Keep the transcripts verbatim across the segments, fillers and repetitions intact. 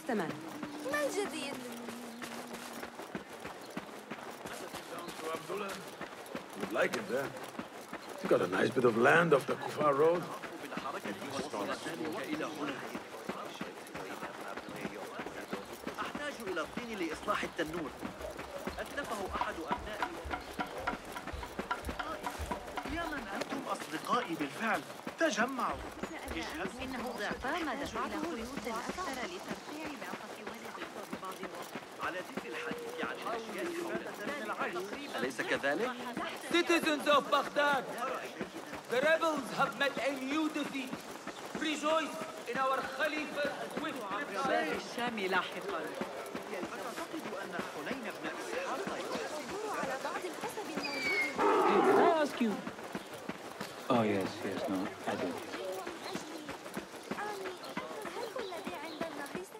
استمر. ما الجديد؟ You'd like it there. You got a nice bit of land off the Kufar Road. أحتاج إلى الطين لإصلاح التنور. أتلفه أحد أبنائي. يا من أنتم أصدقائي بالفعل. تجمعوا. إنه ضعف ما دفعته خيوط أكثر لترفيع بعثة ولدي ببعض الوقت. على ذكر الحديث عن الأشياء الفاتة من العيش. أليس كذلك؟ Citizens of Baghdad, the rebels have met a new defeat. Rejoice in our Khalifa's swift victory. الشام لاحقا. أعتقد أن حنين بن إسحاق العثور على بعض الحسب الموجود. Hey, did I ask you? Oh yes, yes, no, I did. هل كل الذي عند النهر سيء؟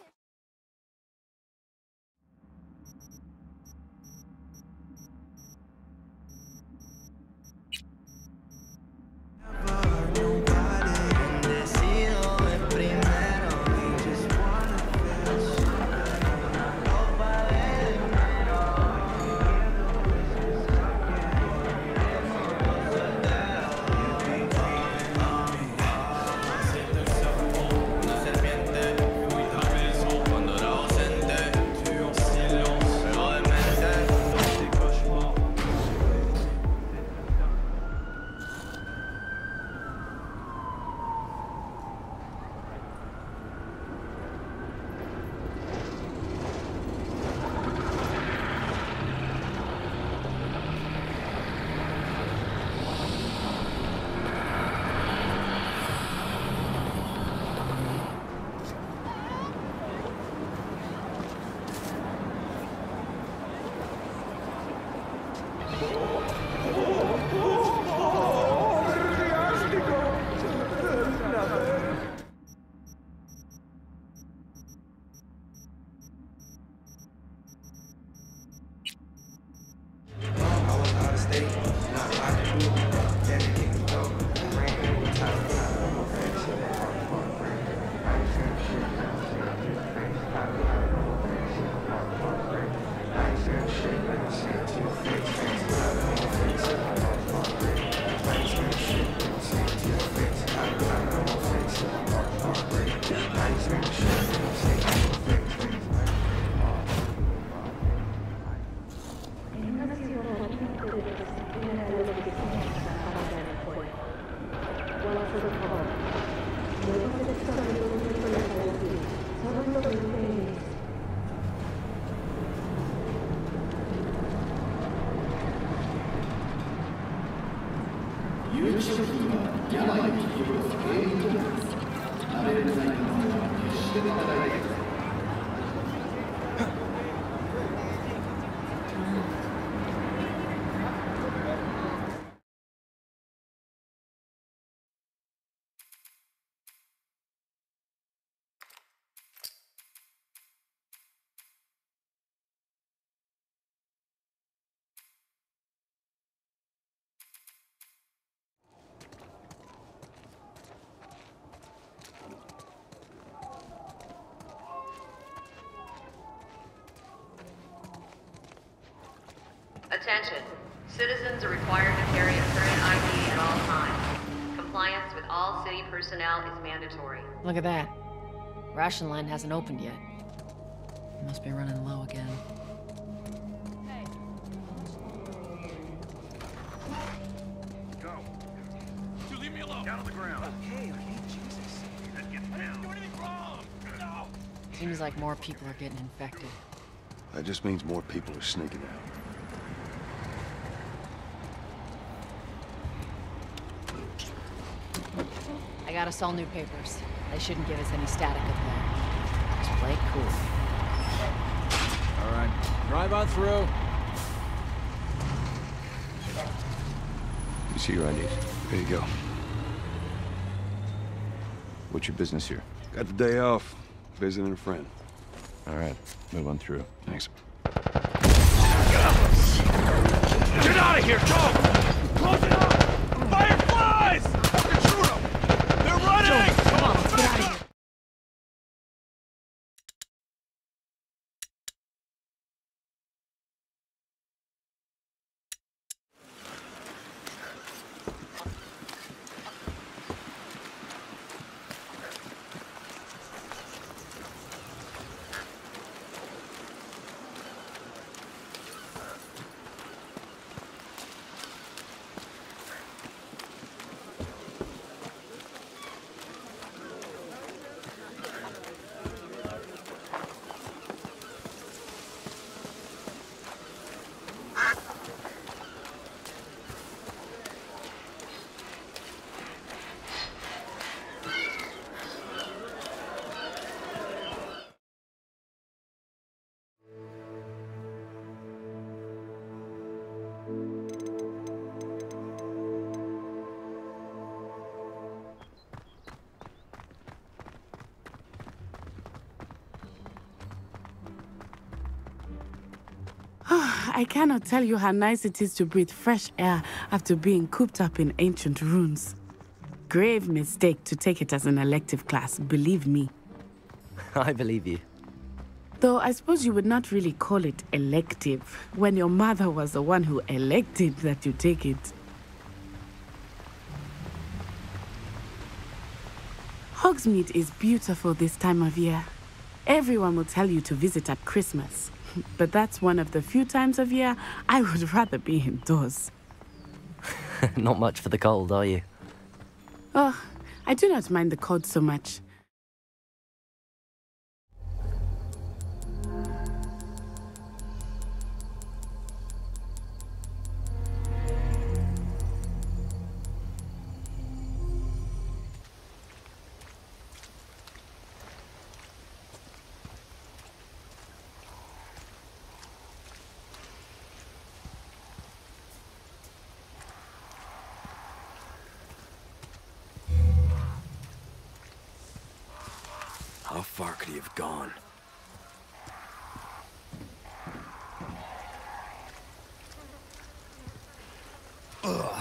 Attention. Citizens are required to carry a current I D at all times. Compliance with all city personnel is mandatory. Look at that. Ration line hasn't opened yet. Must be running low again. Go. You leave me alone. Down on the ground. Okay, okay, Jesus. Then get down. I didn't do anything wrong. No. Seems like more people are getting infected. That just means more people are sneaking out. I got us all new papers. They shouldn't give us any static up there. Just play it cool. All right, drive on through. You see your I Ds. There you go. What's your business here? Got the day off. Visiting a friend. All right, move on through. Thanks. Get out of here, go! Close it up! Fireflies! Fucking shoot them! They're running! Come on, let's get out of here. I cannot tell you how nice it is to breathe fresh air after being cooped up in ancient ruins. Grave mistake to take it as an elective class, believe me. I believe you. Though I suppose you would not really call it elective, when your mother was the one who elected that you take it. Hogsmeade is beautiful this time of year. Everyone will tell you to visit at Christmas, but that's one of the few times of year I would rather be indoors. Not much for the cold, are you? Oh, I do not mind the cold so much. How far could he have gone? Ugh.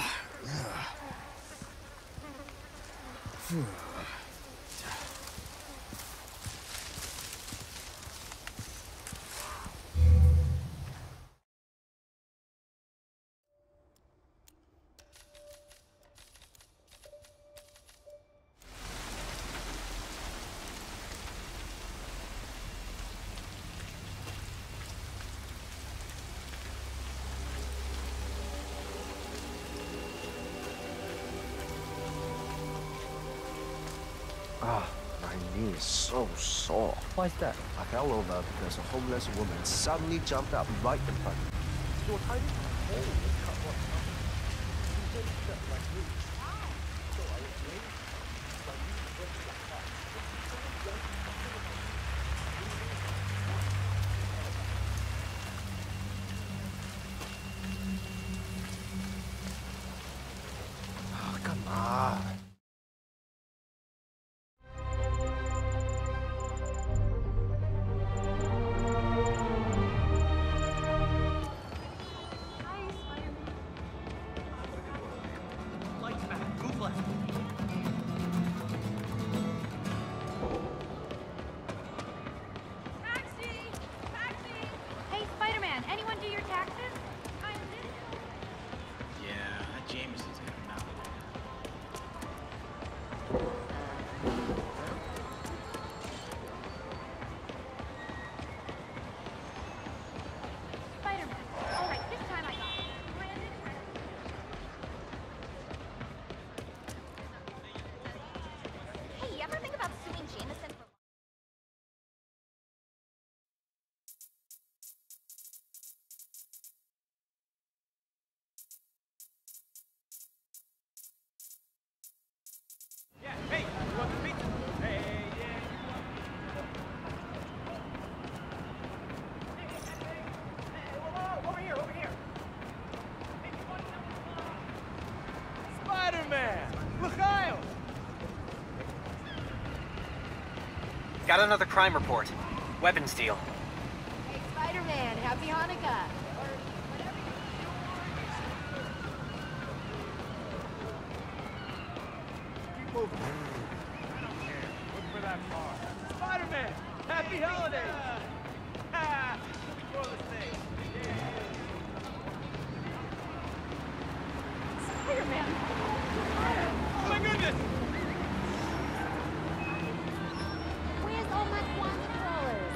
Ah, my knee is so sore. Why's that? I fell over because a homeless woman suddenly jumped up right in front of me. Your tiny hole was cut off. You didn't step like me. So I was waiting. But you went to the house. Oh, come on. Hey, Spider-Man, anyone do your taxes? I'm Yeah, that Jameson's got him out. Spider-Man. All right, this time I got it. Brandon, Hey, you ever think about suing Jameson for... Yeah, hey, you want the pizza? Hey, yeah. Hey, hey, hey, hey, whoa, over here, over here. Hey, you want number Spider-Man! Mikhail! Got another crime report. Weapons deal. Hey, Spider-Man, happy Hanukkah. Keep moving. Look for that car. Spider-Man! Happy holidays! Ha! Throw the thing. Spider-Man. Oh my goodness! Where's all my Kwanzaa dollars?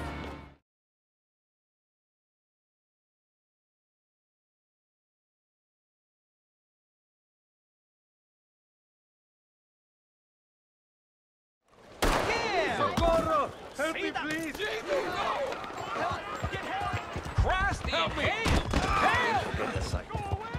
Socorro! Help me, please! Help! Get help! Krusty! Help me! Help! Get this side. Go away!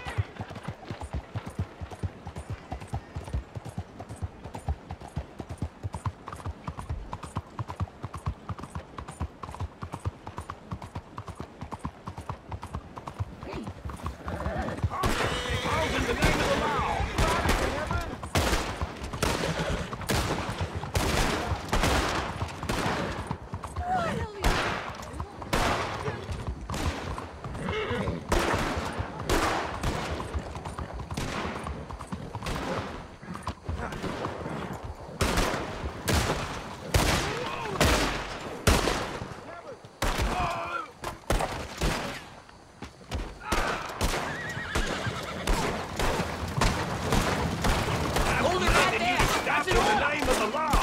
How's in the name of the law? of the law!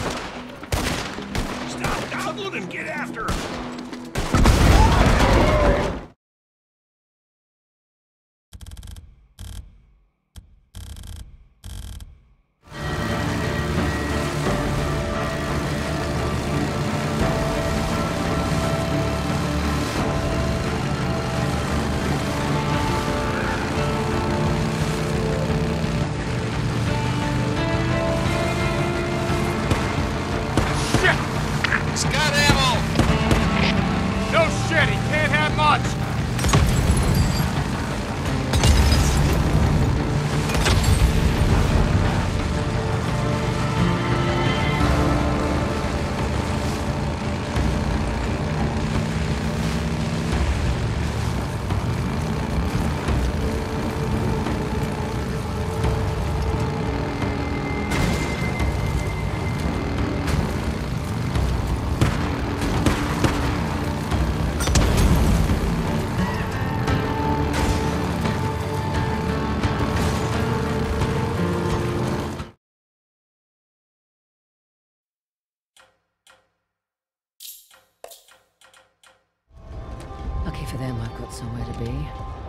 Stop dawdling and get after him! Lucky for them, I've got somewhere to be.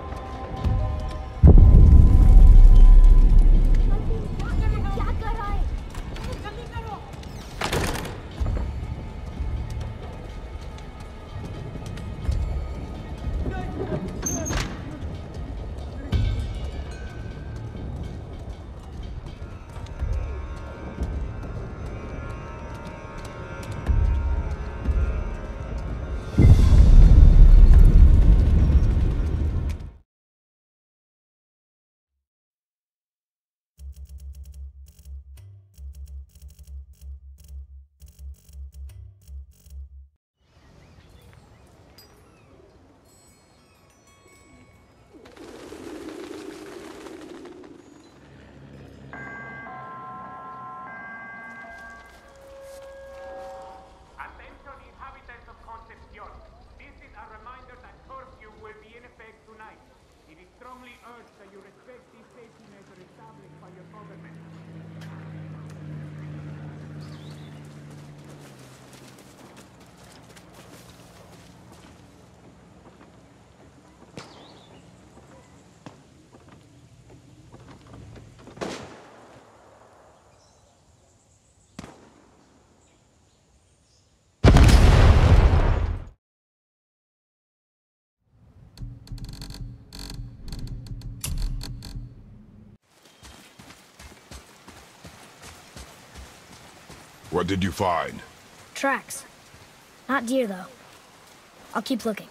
What did you find? Tracks. Not deer, though. I'll keep looking.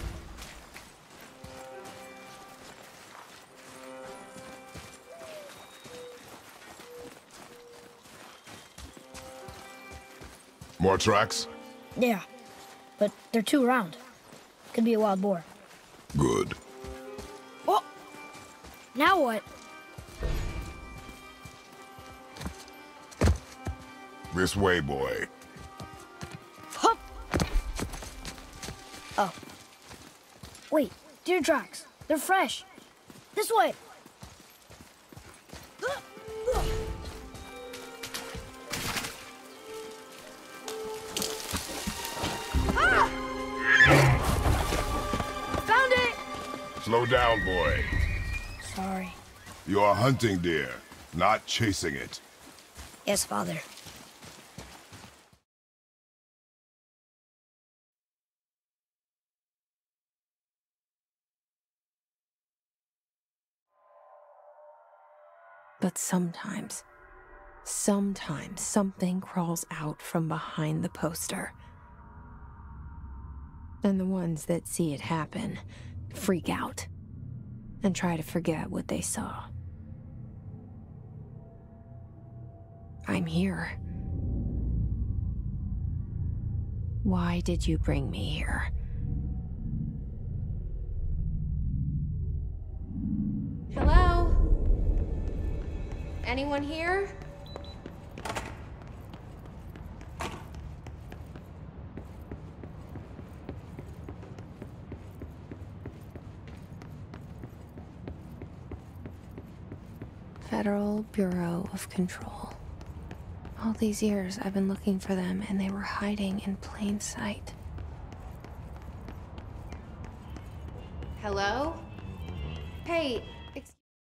More tracks? Yeah, but they're too round. Could be a wild boar. Good. Oh! Now what? This way, boy. Hup! Oh. Wait, deer tracks. They're fresh. This way! Ah! Found it! Slow down, boy. Sorry. You are hunting deer, not chasing it. Yes, Father. But sometimes, sometimes something crawls out from behind the poster. And the ones that see it happen freak out and try to forget what they saw. I'm here. Why did you bring me here? Hello? Anyone here? Federal Bureau of Control. All these years I've been looking for them, and they were hiding in plain sight. Hello? Hey, ex-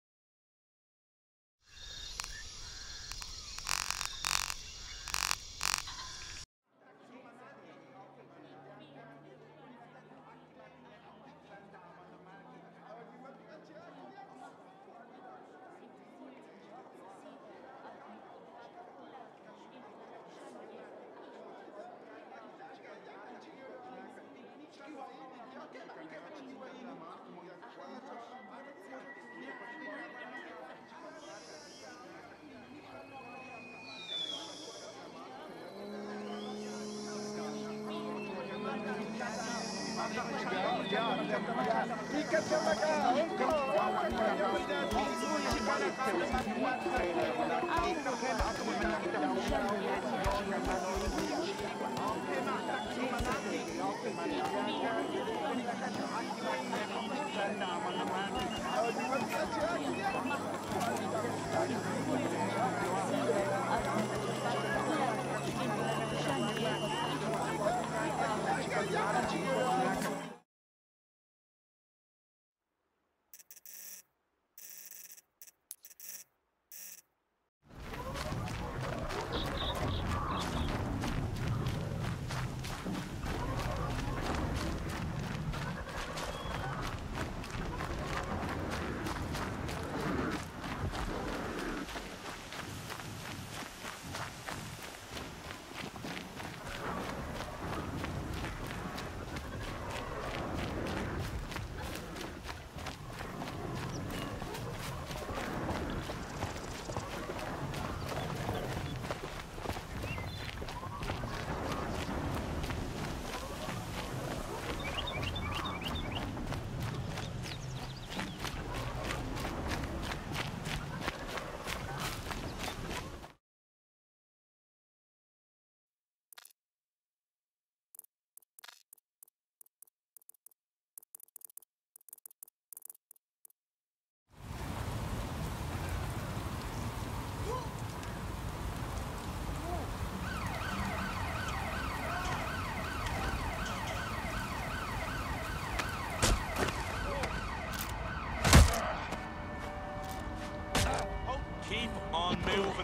moving.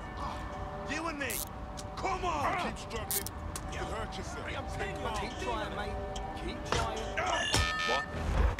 You and me. Come on. Keep struggling. You hurt yourself. Keep trying, mate. Keep trying. What?